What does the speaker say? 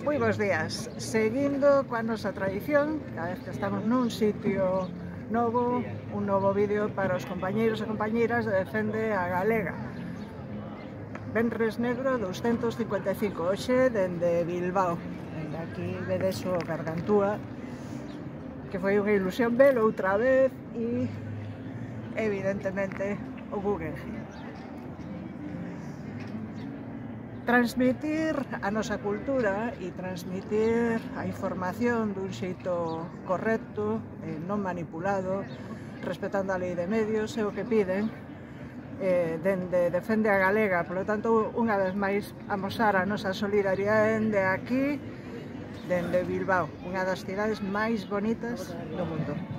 Moi bons días. Seguindo coa nosa tradición, cada vez que estamos nun sitio novo, un novo vídeo para os compañeiros e compañeiras de Defende a Galega. Venres Negro 255, hoxe dende Bilbao. Dende aquí vedes o Gargantúa, que foi unha ilusión velo outra vez, e evidentemente o Guggenheim. Transmitir a nosa cultura e transmitir a información dun xeito correcto, non manipulado, respetando a lei de medios, é o que piden dende Defende a Galega. Por lo tanto, unha vez máis, amosar a nosa solidariedade dende aquí, dende Bilbao, unha das cidades máis bonitas do mundo.